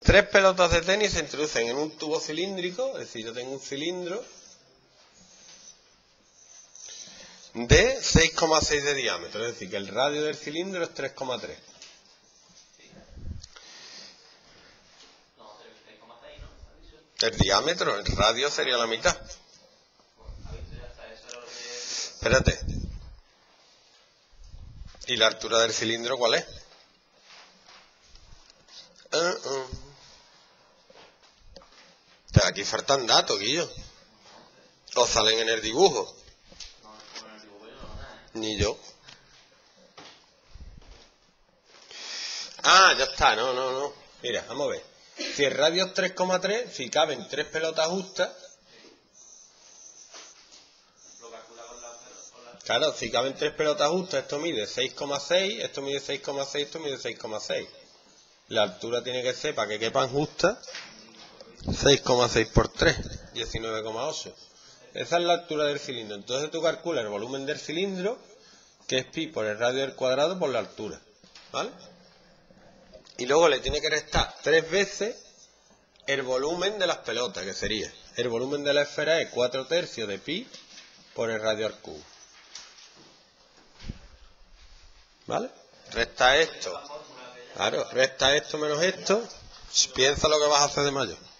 Tres pelotas de tenis se introducen en un tubo cilíndrico, es decir, yo tengo un cilindro de 6,6 de diámetro, es decir, que el radio del cilindro es 3,3. El diámetro, el radio sería la mitad. Espérate. ¿Y la altura del cilindro cuál es? Pero aquí faltan datos, Guillo. ¿O salen en el dibujo? Ni yo. Ah, ya está, no. Mira, vamos a ver. Si el radio es 3,3, si caben tres pelotas justas. Claro, si caben tres pelotas justas, esto mide 6,6, esto mide 6,6, esto mide 6,6. La altura tiene que ser, para que quepan justas, 6,6 por 3, 19,8. Esa es la altura del cilindro. Entonces tú calculas el volumen del cilindro, que es pi por el radio al cuadrado por la altura. ¿Vale? Y luego le tiene que restar 3 veces el volumen de las pelotas, que sería, el volumen de la esfera es 4 tercios de pi por el radio al cubo. ¿Vale? Resta esto. Claro, resta esto menos esto. Piensa lo que vas a hacer de mayor.